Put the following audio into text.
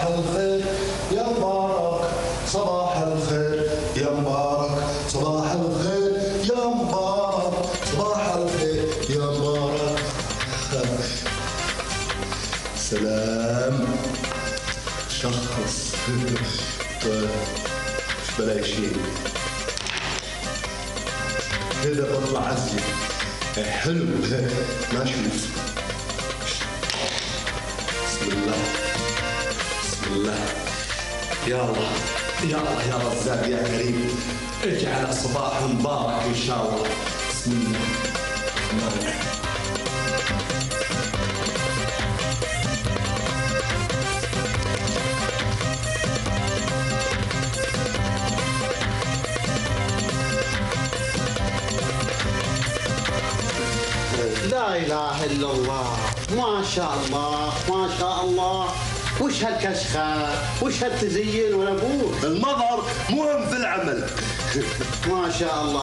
الخير يا مبارك، صباح الخير يا مبارك، صباح الخير يا مبارك، صباح الخير يا مبارك. سلام شخص. طيب بلا شيء كده بطلع عزي حلو ماشي. بسم الله بسم الله. يا الله يا الله يا رزاق يا كريم، اجعل صباح مبارك ان شاء الله. بسم الله. لا إله إلا الله، ما شاء الله ما شاء الله. وش هالكشخة؟ وش هالتزين والأبوه؟ المظهر مهم في العمل. ما شاء الله.